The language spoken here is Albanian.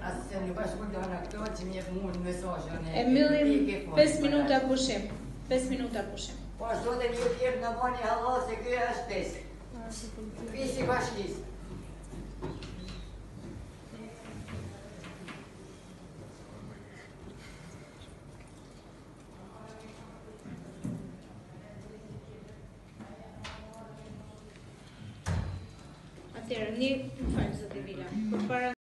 Nuk ka shkurtën këto që më jep mua mesazhin. E mbyllim 5 minuta pushim. 5 minuta pushim. Po ashtu dhe një tjerë në bani Allah se kjo është pesë. Pisi bashkisë. Atëherë, një falë zoti Vila. Përpara